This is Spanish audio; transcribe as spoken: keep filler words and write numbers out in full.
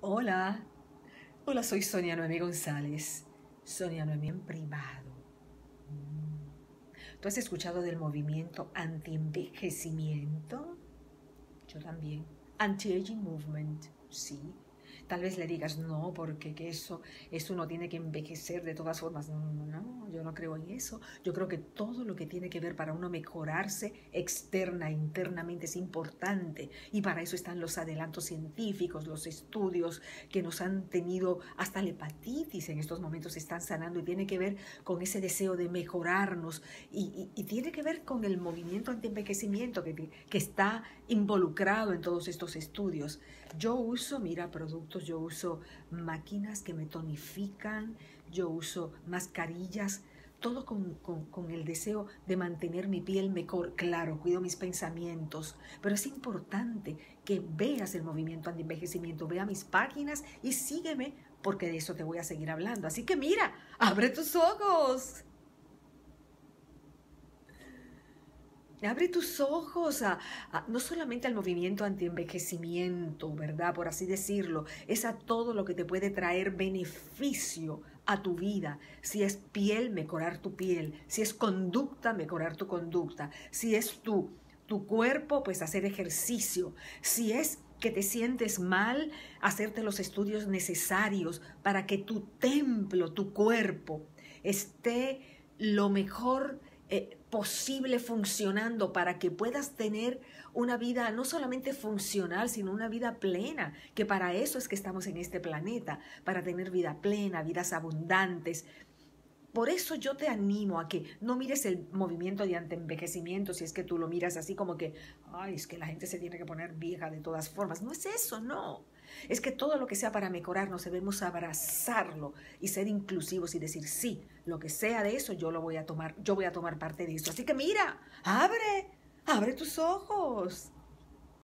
Hola, hola, soy Sonia Noemí González. Sonia Noemí en privado. ¿Tú has escuchado del movimiento anti-envejecimiento? Yo también. Anti-aging movement, sí. Tal vez le digas no, porque que eso, eso no tiene que envejecer de todas formas. No, no, no, yo no creo en eso. Yo creo que todo lo que tiene que ver para uno mejorarse externa e internamente es importante. Y para eso están los adelantos científicos, los estudios que nos han tenido, hasta la hepatitis en estos momentos están sanando y tiene que ver con ese deseo de mejorarnos y, y, y tiene que ver con el movimiento anti-envejecimiento que, que está involucrado en todos estos estudios. Yo uso, mira, productos, yo uso máquinas que me tonifican, yo uso mascarillas, todo con, con, con el deseo de mantener mi piel mejor. Claro, cuido mis pensamientos, pero es importante que veas el movimiento anti-envejecimiento, vea mis páginas y sígueme porque de eso te voy a seguir hablando. Así que mira, abre tus ojos. Abre tus ojos a, a, no solamente al movimiento anti-envejecimiento, ¿verdad? Por así decirlo, es a todo lo que te puede traer beneficio a tu vida. Si es piel, mejorar tu piel. Si es conducta, mejorar tu conducta. Si es tu, tu cuerpo, pues hacer ejercicio. Si es que te sientes mal, hacerte los estudios necesarios para que tu templo, tu cuerpo, esté lo mejor Eh, posible funcionando para que puedas tener una vida no solamente funcional, sino una vida plena, que para eso es que estamos en este planeta, para tener vida plena, vidas abundantes. Por eso yo te animo a que no mires el movimiento de antienvejecimiento si es que tú lo miras así como que, ay, es que la gente se tiene que poner vieja de todas formas. No es eso, no. Es que todo lo que sea para mejorarnos debemos abrazarlo y ser inclusivos y decir, sí, lo que sea de eso yo lo voy a tomar, yo voy a tomar parte de eso. Así que mira, abre, abre tus ojos.